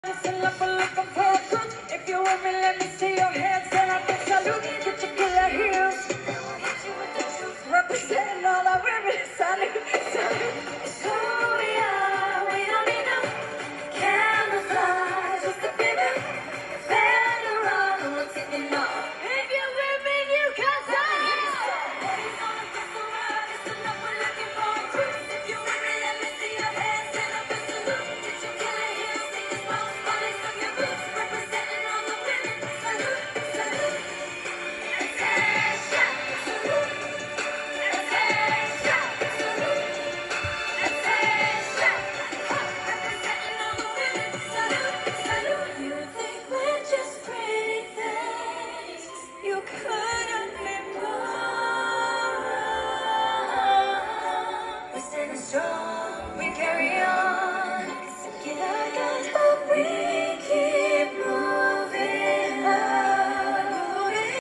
Listen up, looking for a crook. If you want me, let me see your hands, and I can